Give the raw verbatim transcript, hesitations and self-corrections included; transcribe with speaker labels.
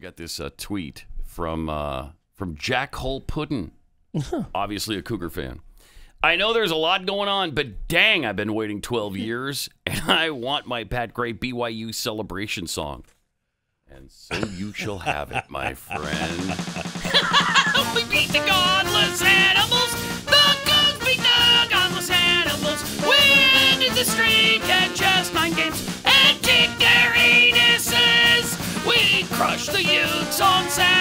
Speaker 1: got this uh, tweet from uh, from Jack Hole Puddin, obviously a Cougar fan. I know there's a lot going on, but dang, I've been waiting twelve years, and I want my Pat Gray B Y U Celebration Song. And so you shall have it, my friend. We beat the godless animals. The Cougs beat the godless animals. We ended the streak at just nine games and kicked their anuses. We crushed the Utes on Saturday.